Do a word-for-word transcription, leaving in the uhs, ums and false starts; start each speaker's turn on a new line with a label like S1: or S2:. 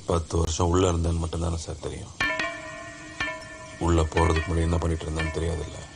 S1: பத்து வருஷம் உள்ள இருந்தேன்னு மட்டும்தானே சார் தெரியும். உள்ள போறதுக்கு முன்னாடி என்ன பண்ணிட்டு இருந்தேன்னு தெரியாதுல்ல.